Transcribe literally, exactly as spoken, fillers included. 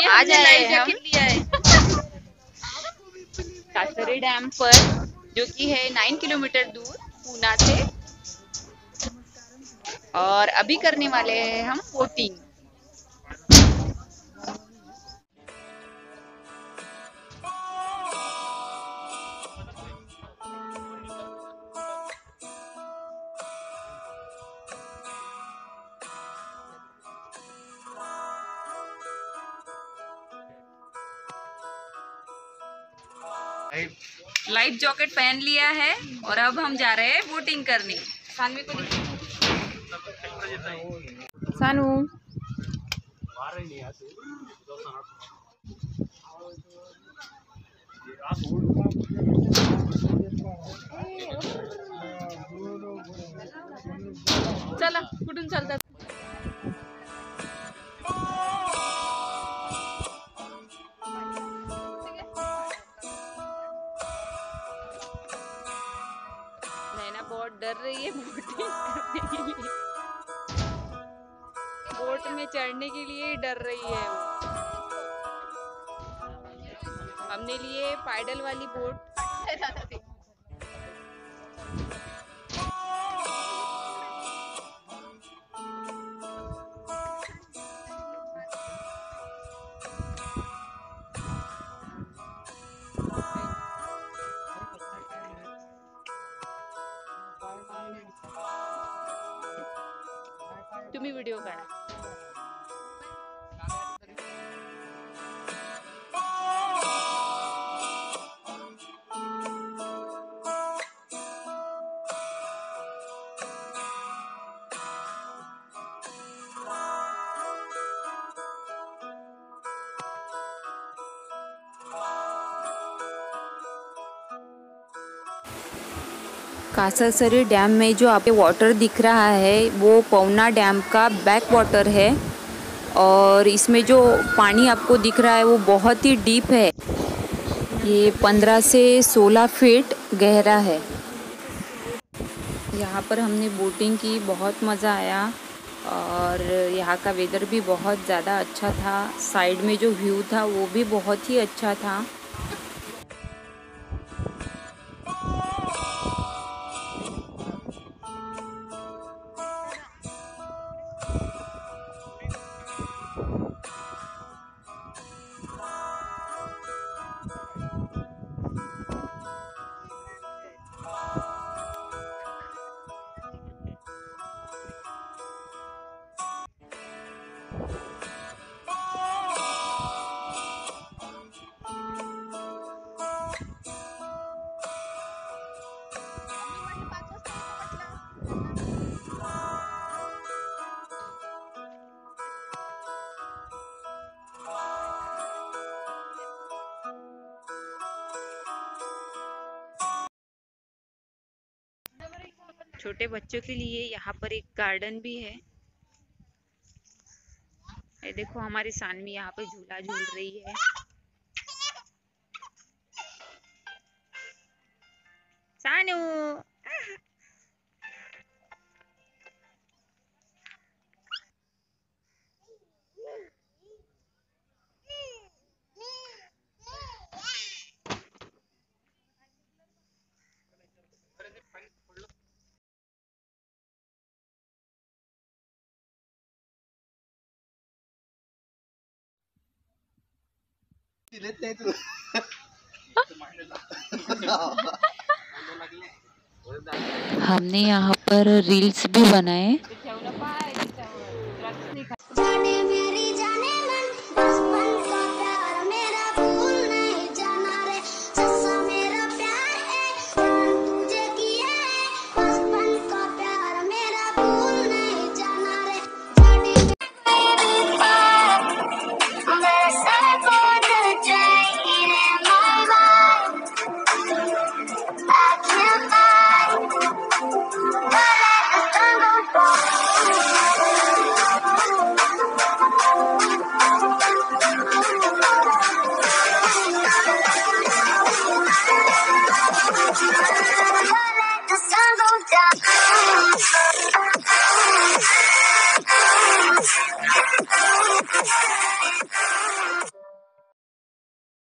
आज आए हैं हम लिया है कासरी डैम पर, जो कि है नाइन किलोमीटर दूर पूना से। और अभी करने वाले हैं हम बोटिंग। लाइफ जैकेट पहन लिया है और अब हम जा रहे हैं बोटिंग करने। सानवी को सानू चला कुठून चालतात। नैना बहुत डर रही है बोटिंग करने के लिए, बोट में चढ़ने के लिए डर रही है वो। हमने लिए पैडल वाली बोट। तुम्ही व्हिडिओ काढा। कासरसरी डैम में जो आपको वाटर दिख रहा है वो पवना डैम का बैक वाटर है, और इसमें जो पानी आपको दिख रहा है वो बहुत ही डीप है। ये पंद्रह से सोलह फीट गहरा है। यहाँ पर हमने बोटिंग की, बहुत मज़ा आया और यहाँ का वेदर भी बहुत ज़्यादा अच्छा था। साइड में जो व्यू था वो भी बहुत ही अच्छा था। छोटे बच्चों के लिए यहाँ पर एक गार्डन भी है। ये देखो हमारी सानवी यहाँ पे झूला झूल रही है। सानू हमने यहाँ पर रील्स भी बनाए।